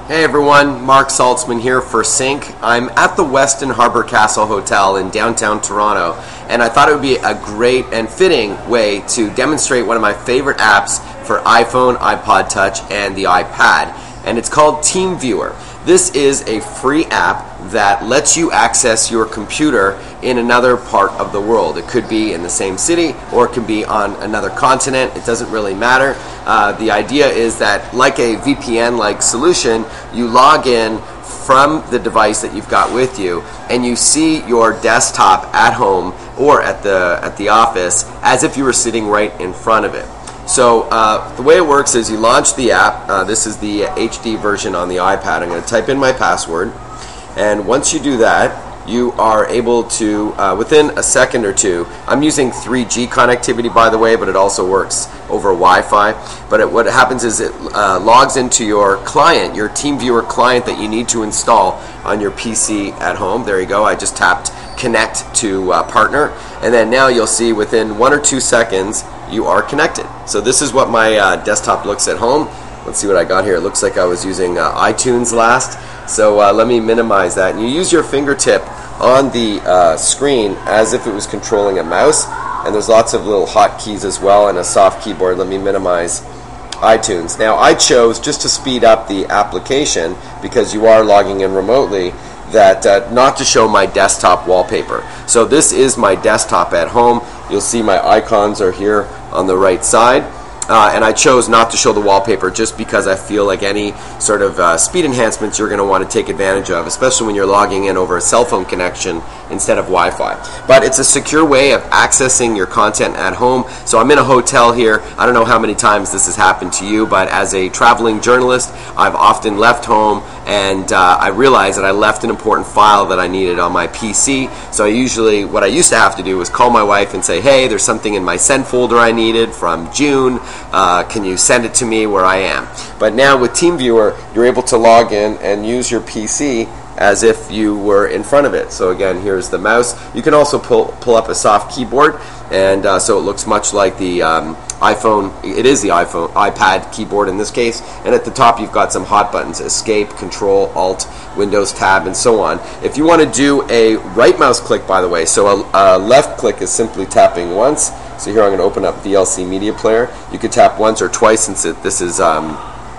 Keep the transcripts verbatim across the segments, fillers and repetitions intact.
Hey everyone, Marc Saltzman here for Sync. I'm at the Westin Harbour Castle Hotel in downtown Toronto, and I thought it would be a great and fitting way to demonstrate one of my favorite apps for iPhone, iPod Touch, and the iPad, and it's called TeamViewer. This is a free app that lets you access your computer in another part of the world. It could be in the same city or it can be on another continent. It doesn't really matter. Uh, the idea is that, like a V P N-like solution, you log in from the device that you've got with you and you see your desktop at home or at the, at the office as if you were sitting right in front of it. So uh, the way it works is you launch the app. Uh, this is the H D version on the iPad. I'm going to type in my password, and once you do that, you are able to, uh, within a second or two, I'm using three G connectivity by the way, but it also works over Wi-Fi. But it, what happens is it uh, logs into your client, your TeamViewer client that you need to install on your P C at home. There you go. I just tapped connect to uh, partner, and then now you'll see within one or two seconds you are connected. So this is what my uh, desktop looks at home. Let's see what I got here. It looks like I was using uh, iTunes last. So uh, let me minimize that. And you use your fingertip on the uh, screen as if it was controlling a mouse. And there's lots of little hotkeys as well and a soft keyboard. Let me minimize iTunes. Now I chose, just to speed up the application, because you are logging in remotely, that uh, not to show my desktop wallpaper. So this is my desktop at home. You'll see my icons are here on the right side. Uh, and I chose not to show the wallpaper just because I feel like any sort of uh, speed enhancements you're going to want to take advantage of, especially when you're logging in over a cell phone connection instead of Wi-Fi. But it's a secure way of accessing your content at home. So I'm in a hotel here. I don't know how many times this has happened to you, but as a traveling journalist, I've often left home and uh, I realized that I left an important file that I needed on my P C. So I usually, what I used to have to do was call my wife and say, hey, there's something in my send folder I needed from June. Uh, can you send it to me where I am? But now with TeamViewer, you're able to log in and use your P C as if you were in front of it. So again, here's the mouse. You can also pull, pull up a soft keyboard, and uh, so it looks much like the um, iPhone. It is the iPhone, iPad keyboard in this case. And at the top, you've got some hot buttons: Escape, Control, Alt, Windows Tab, and so on. If you want to do a right mouse click, by the way, so a, a left click is simply tapping once. So here I'm going to open up V L C Media Player. You could tap once or twice, since it, this is um,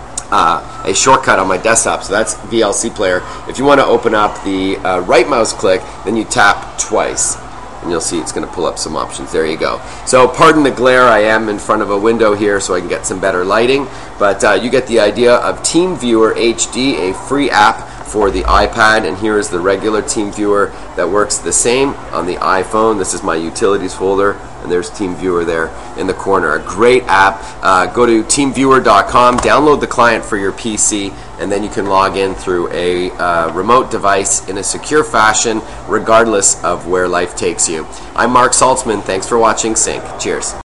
uh, a shortcut on my desktop. So that's V L C Player. If you want to open up the uh, right mouse click, then you tap twice. And you'll see it's going to pull up some options. There you go. So pardon the glare, I am in front of a window here so I can get some better lighting. But uh, you get the idea of TeamViewer H D, a free app for the iPad, and here is the regular TeamViewer that works the same on the iPhone. This is my utilities folder, and there's TeamViewer there in the corner. A great app. Uh, go to team viewer dot com, download the client for your P C, and then you can log in through a uh, remote device in a secure fashion, regardless of where life takes you. I'm Marc Saltzman. Thanks for watching Sync. Cheers.